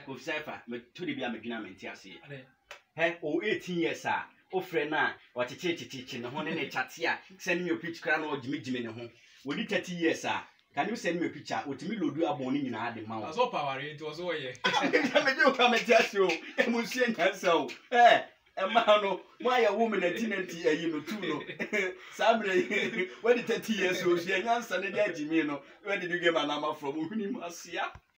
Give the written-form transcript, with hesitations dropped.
Of Cypher, but to the Biamagina Mentiasi. Hey, oh, 18 years, sir. Oh, friend, what a teaching, the one in a chatia, send me a pitch crown or Jimmy home. Would it 30 years, sir? Can you send me a picture? What me do a morning in the mouth? So power, it was all ye. Come and tell you, and we'll see so. Eh, a man, why a woman a tenant, you know, too. Sabre, when 30 years old, she announced an Jimmy, where did you get my number from?